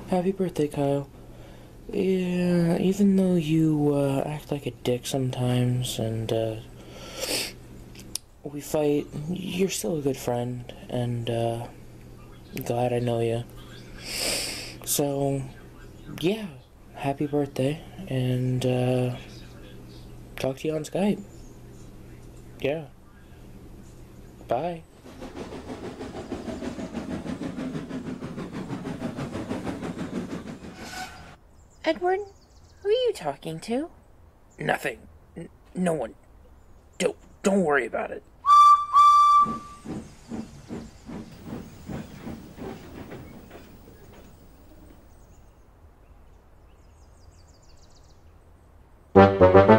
Happy birthday, Kyle. Yeah, even though you act like a dick sometimes and we fight, you're still a good friend, and glad I know you. So, yeah, happy birthday, and talk to you on Skype. Yeah. Bye. Edward, who are you talking to? Nothing. No one. Don't worry about it.